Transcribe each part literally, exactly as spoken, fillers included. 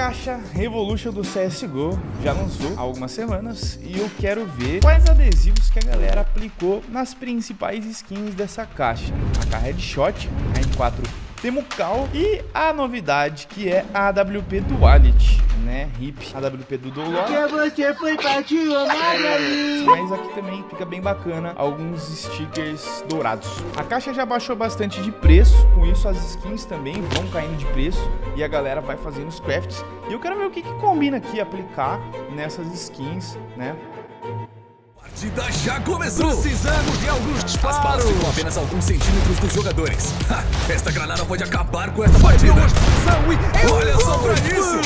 caixa Revolution do C S G O já lançou há algumas semanas e eu quero ver quais adesivos que a galera aplicou nas principais skins dessa caixa. A K Headshot, a M quatro Temucal e a novidade que é a A W P Duality, né? R I P A W P do Dolor. Que você foi partir, Mas aqui também fica bem bacana alguns stickers dourados. A caixa já baixou bastante de preço, com isso as skins também vão caindo de preço e a galera vai fazendo os crafts. E eu quero ver o que, que combina aqui aplicar nessas skins, né? A partida já começou! Precisamos de alguns disparos! As balas ficam apenas alguns centímetros dos jogadores. Ha, esta granada pode acabar com essa partida! Olha só pra isso!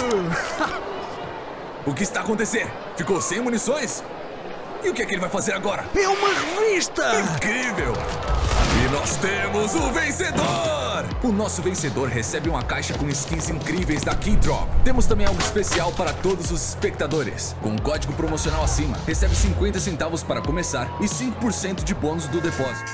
O que está acontecendo? Ficou sem munições? E o que é que ele vai fazer agora? É uma revista! Incrível! E nós temos o vencedor! O nosso vencedor recebe uma caixa com skins incríveis da Keydrop. Temos também algo especial para todos os espectadores. Com um código promocional acima, recebe cinquenta centavos para começar e cinco por cento de bônus do depósito.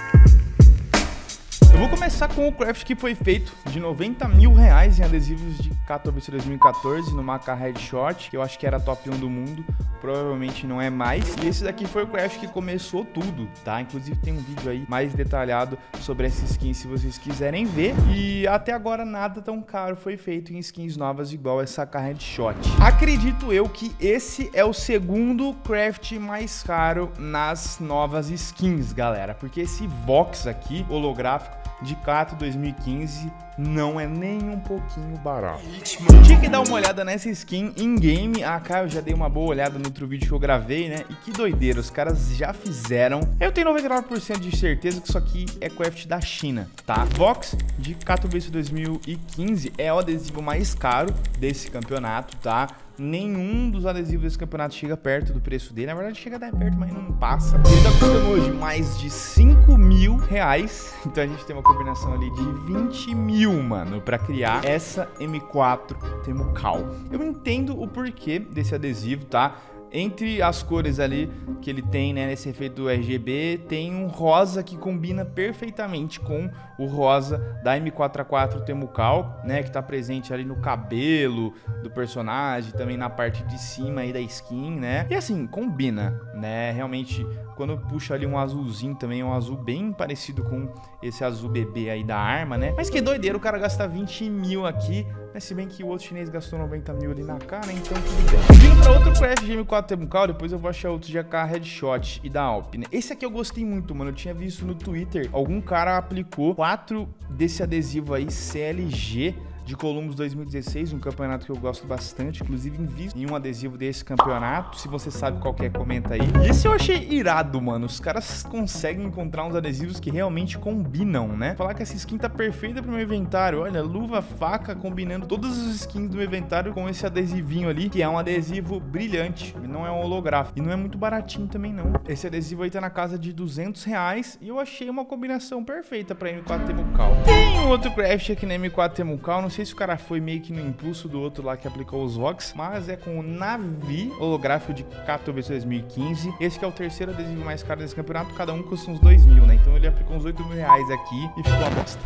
Eu vou começar com o craft que foi feito de noventa mil reais em adesivos de Katowice dois mil e quatorze numa K Headshot, que eu acho que era top um do mundo, provavelmente não é mais. E esse daqui foi o craft que começou tudo, tá? Inclusive tem um vídeo aí mais detalhado sobre essa skin se vocês quiserem ver. E até agora nada tão caro foi feito em skins novas igual essa K Headshot. Acredito eu que esse é o segundo craft mais caro nas novas skins, galera, porque esse Vox aqui, holográfico, de Kato dois mil e quinze não é nem um pouquinho barato. Tinha que dar uma olhada nessa skin in game. Ah, cara, eu já dei uma boa olhada no outro vídeo que eu gravei, né? E que doideira, os caras já fizeram. Eu tenho noventa e nove por cento de certeza que isso aqui é craft da China, tá? Vox de Katowice dois mil e quinze é o adesivo mais caro desse campeonato, tá? Nenhum dos adesivos desse campeonato chega perto do preço dele. Na verdade chega até perto, mas não passa. Ele tá custando hoje mais de cinco mil reais. Então a gente tem uma combinação ali de vinte mil, mano, pra criar essa M quatro Temucal. Eu entendo o porquê desse adesivo, tá? Entre as cores ali que ele tem, né, nesse efeito R G B, tem um rosa que combina perfeitamente com o rosa da M quatro A quatro Temucal, né, que tá presente ali no cabelo do personagem, também na parte de cima aí da skin, né? E assim, combina, né? Realmente, quando puxa ali um azulzinho também, um azul bem parecido com esse azul bebê aí da arma, né? Mas que doideira, o cara gasta vinte mil aqui, né? Se bem que o outro chinês gastou noventa mil ali na cara, então tudo bem. Vindo pra outro craft de M quatro Temucal, depois eu vou achar outro de A K Headshot e da Alp, né? Esse aqui eu gostei muito, mano. Eu tinha visto no Twitter, algum cara aplicou quatro desse adesivo aí C L G de Columbus dois mil e dezesseis, um campeonato que eu gosto bastante, inclusive invisto em um adesivo desse campeonato. Se você sabe qual que é, comenta aí. E esse eu achei irado, mano. Os caras conseguem encontrar uns adesivos que realmente combinam, né? Falar que essa skin tá perfeita pro meu inventário. Olha, luva, faca, combinando todas as skins do meu inventário com esse adesivinho ali, que é um adesivo brilhante, não é um holográfico. E não é muito baratinho também, não. Esse adesivo aí tá na casa de duzentos reais e eu achei uma combinação perfeita pra M quatro Temucal. Tem um outro craft aqui na M quatro Temucal, não sei se o cara foi meio que no impulso do outro lá que aplicou os Vox, mas é com o Navi holográfico de Katowice dois mil e quinze. Esse que é o terceiro adesivo mais caro desse campeonato, cada um custa uns dois mil, né? Então ele aplicou uns oito mil reais aqui e ficou uma bosta.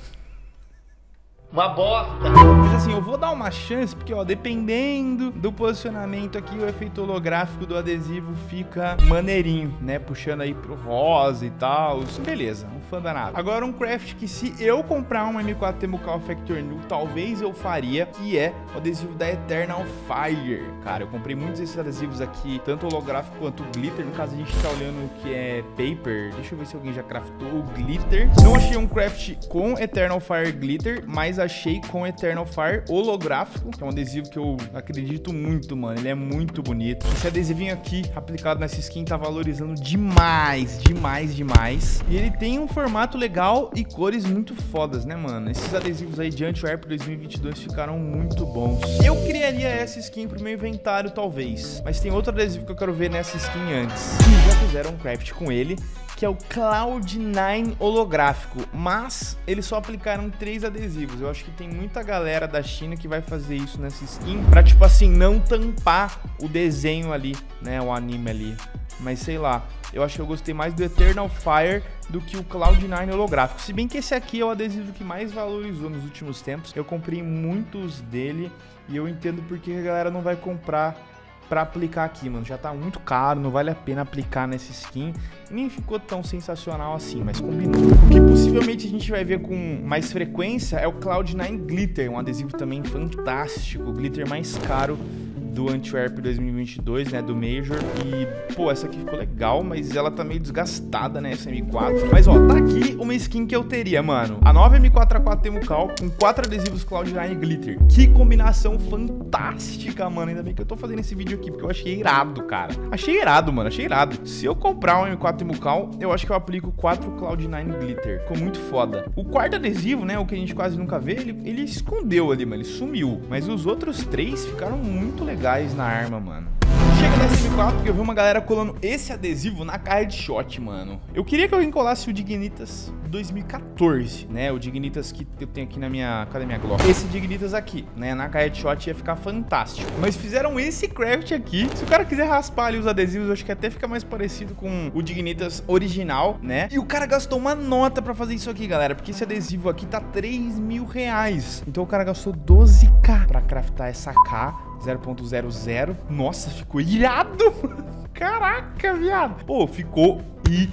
Uma bosta. Mas assim, eu vou dar uma chance, porque ó, dependendo do posicionamento aqui, o efeito holográfico do adesivo fica maneirinho, né? Puxando aí pro rosa e tal. Beleza, um fã danado. Agora um craft que se eu comprar uma M quatro Temucal Factor New, talvez eu faria, que é o adesivo da Eternal Fire. Cara, eu comprei muitos desses adesivos aqui, tanto holográfico quanto glitter. No caso a gente tá olhando o que é paper. Deixa eu ver se alguém já craftou o glitter. Não achei um craft com Eternal Fire glitter, mas achei com Eternal Fire holográfico, que é um adesivo que eu acredito muito, mano. Ele é muito bonito. Esse adesivinho aqui, aplicado nessa skin, tá valorizando demais, demais, demais. E ele tem um formato legal e cores muito fodas, né, mano? Esses adesivos aí de Antwerp dois mil e vinte e dois ficaram muito bons. Eu criaria essa skin pro meu inventário, talvez. Mas tem outro adesivo que eu quero ver nessa skin antes. E já fizeram um craft com ele, que é o Cloud nine holográfico, mas eles só aplicaram três adesivos. Eu acho que tem muita galera da China que vai fazer isso nessa skin pra, tipo assim, não tampar o desenho ali, né, o anime ali. mas sei lá. Eu acho que eu gostei mais do Eternal Fire do que o Cloud nine holográfico. Se bem que esse aqui é o adesivo que mais valorizou nos últimos tempos. Eu comprei muitos dele e eu entendo porque a galera não vai comprar pra aplicar aqui, mano. Já tá muito caro, não vale a pena aplicar nessa skin. Nem ficou tão sensacional assim, mas combinou. O que possivelmente a gente vai ver com mais frequência é o Cloud nine Glitter, um adesivo também fantástico, o glitter mais caro do Antwerp dois mil e vinte e dois, né, do Major. E, pô, essa aqui ficou legal, mas ela tá meio desgastada, né, essa M quatro. Mas, ó, tá aqui uma skin que eu teria, mano. A nova M quatro A quatro Temucal com quatro adesivos Cloud nine Glitter. Que combinação fantástica, mano. Ainda bem que eu tô fazendo esse vídeo aqui, porque eu achei irado, cara. Achei irado, mano, achei irado. Se eu comprar um M quatro Temucal, eu acho que eu aplico quatro Cloud nine Glitter. Ficou muito foda. O quarto adesivo, né, o que a gente quase nunca vê, ele, ele escondeu ali, mano, ele sumiu. Mas os outros três ficaram muito legais na arma, mano. Chega dessa M quatro porque eu vi uma galera colando esse adesivo na cara de shot, mano. Eu queria que alguém colasse o Dignitas dois mil e quatorze, né? O Dignitas que eu tenho aqui na minha... Cadê minha Glock? Esse Dignitas aqui, né? Na cara de shot ia ficar fantástico. Mas fizeram esse craft aqui. Se o cara quiser raspar ali os adesivos, eu acho que até fica mais parecido com o Dignitas original, né? E o cara gastou uma nota pra fazer isso aqui, galera. Porque esse adesivo aqui tá três mil reais. Então o cara gastou doze k pra craftar essa K zero ponto zero zero. Nossa, ficou irado. Caraca, viado. Pô, ficou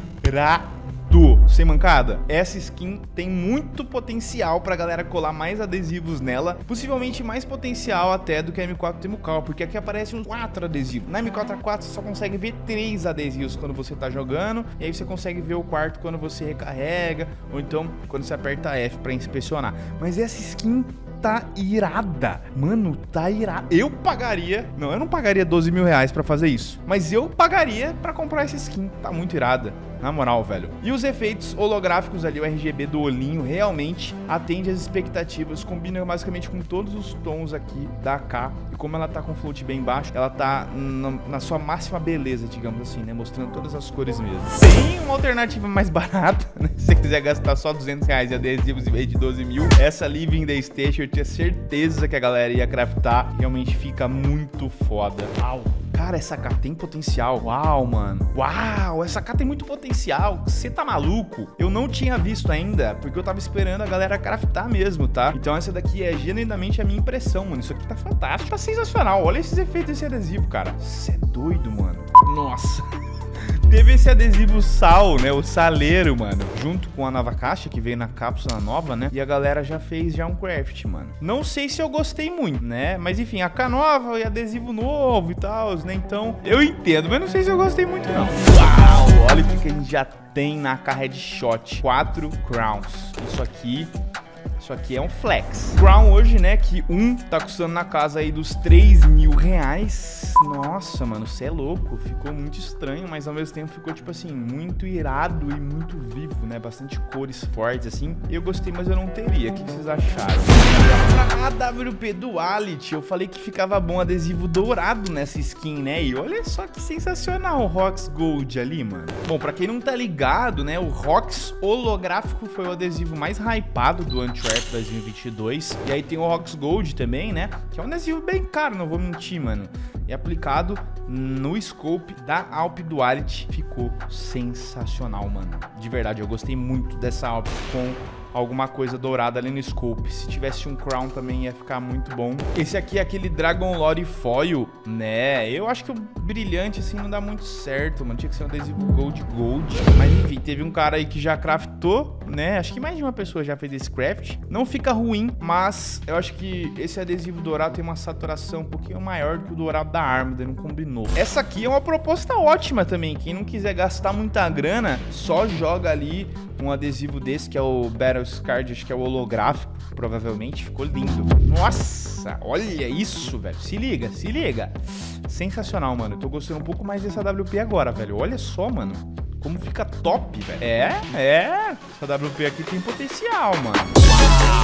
irado. Sem mancada, essa skin tem muito potencial pra galera colar mais adesivos nela. Possivelmente mais potencial até do que a M quatro Temucal, porque aqui aparecem uns quatro adesivos. Na M quatro A quatro você só consegue ver três adesivos quando você tá jogando. E aí você consegue ver o quarto quando você recarrega, ou então quando você aperta F pra inspecionar. Mas essa skin tá irada. Mano, tá irada. Eu pagaria... Não, eu não pagaria doze mil reais pra fazer isso. Mas eu pagaria pra comprar essa skin. Tá muito irada. Na moral, velho. E os efeitos holográficos ali, o R G B do olhinho, realmente atende às expectativas. Combina basicamente com todos os tons aqui da A K. E como ela tá com float bem baixo, ela tá na, na sua máxima beleza, digamos assim, né? Mostrando todas as cores mesmo. Tem uma alternativa mais barata, né? Se você quiser gastar só duzentos reais de adesivos em vez de doze mil. Essa Living the Station, eu tinha certeza que a galera ia craftar. Realmente fica muito foda. Uau. Cara, essa K tem potencial. Uau, mano. Uau, essa K tem muito potencial. Você tá maluco? Eu não tinha visto ainda, porque eu tava esperando a galera craftar mesmo, tá? Então essa daqui é genuinamente a minha impressão, mano. Isso aqui tá fantástico. Tá sensacional. Olha esses efeitos desse adesivo, cara. Você é doido, mano. Nossa. Teve esse adesivo sal, né? O saleiro, mano. Junto com a nova caixa que veio na cápsula nova, né? E a galera já fez já um craft, mano. Não sei se eu gostei muito, né? Mas enfim, a K nova e adesivo novo e tal, né? Então, eu entendo, mas não sei se eu gostei muito, não. Uau! Olha o que a gente já tem na K Headshot. Quatro crowns. Isso aqui... Isso aqui é um flex. Crown hoje, né, que um tá custando na casa aí dos três mil reais. Nossa, mano, você é louco. Ficou muito estranho, mas ao mesmo tempo ficou, tipo assim, muito irado e muito vivo, né? Bastante cores fortes, assim. Eu gostei, mas eu não teria. O que vocês acharam? A W P Duality, eu falei que ficava bom adesivo dourado nessa skin, né? E olha só que sensacional o Rox Gold ali, mano. Bom, pra quem não tá ligado, né, o Rox holográfico foi o adesivo mais hypado do Antwerp dois mil e vinte e dois. E aí tem o Rox Gold também, né? Que é um adesivo bem caro, não vou mentir, mano. E aplicado no scope da Alp Duality ficou sensacional, mano. De verdade, eu gostei muito dessa Alp com alguma coisa dourada ali no scope. Se tivesse um crown também ia ficar muito bom. Esse aqui é aquele Dragon Lore Foil, né? Eu acho que o brilhante assim não dá muito certo, mano. Tinha que ser um adesivo Gold Gold. Mas enfim, teve um cara aí que já craftou, né? Acho que mais de uma pessoa já fez esse craft. Não fica ruim, mas eu acho que esse adesivo dourado tem uma saturação um pouquinho maior do que o dourado da arma, daí não combinou. Essa aqui é uma proposta ótima também. Quem não quiser gastar muita grana, só joga ali um adesivo desse, que é o Battle Scarred, acho que é o holográfico, provavelmente. Ficou lindo. Nossa, olha isso, velho. Se liga, se liga. Sensacional, mano. Eu tô gostando um pouco mais dessa W P agora, velho. Olha só, mano. Como fica top, velho. É, é. Essa W P aqui tem potencial, mano. Uau!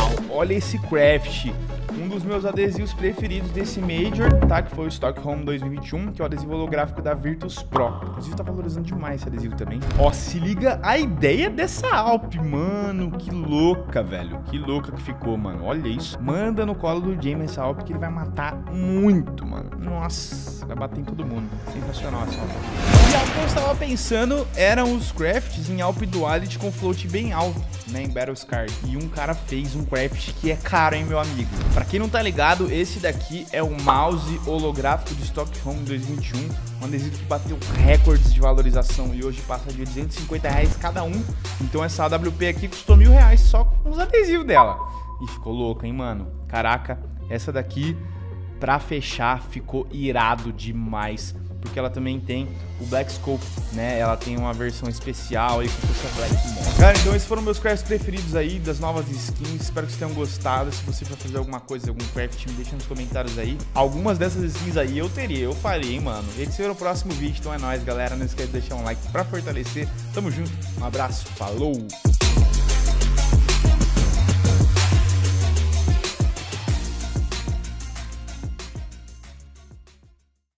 olha esse craft. Um dos meus adesivos preferidos desse Major, tá? Que foi o Stockholm dois mil e vinte e um, que é o adesivo holográfico da Virtus Pro. Inclusive tá valorizando demais esse adesivo também. Ó, se liga a ideia dessa Alp, mano. Que louca, velho. Que louca que ficou, mano. Olha isso. Manda no colo do Jamie essa Alp que ele vai matar muito, mano. Nossa, vai bater em todo mundo. Sensacional essa Alp. E algo que eu estava pensando eram os crafts em Alp Duality com float bem alto, né? Em Battle Scar. E um cara fez um craft que é caro, hein, meu amigo. Pra quem não tá ligado, esse daqui é o mouse holográfico de Stockholm dois mil e vinte e um, um adesivo que bateu recordes de valorização e hoje passa de duzentos e cinquenta reais cada um. Então essa A W P aqui custou mil reais só com os adesivos dela. E ficou louca, hein, mano? Caraca, essa daqui, pra fechar, ficou irado demais. Porque ela também tem o Black Scope, né? Ela tem uma versão especial aí com essa Black Mod. Cara, então esses foram meus crafts preferidos aí das novas skins. Espero que vocês tenham gostado. Se você for fazer alguma coisa, algum craft, me deixa nos comentários aí. Algumas dessas skins aí eu teria, eu faria, hein, mano. Esse será o próximo vídeo, então é nóis, galera. Não esquece de deixar um like pra fortalecer. Tamo junto, um abraço, falou!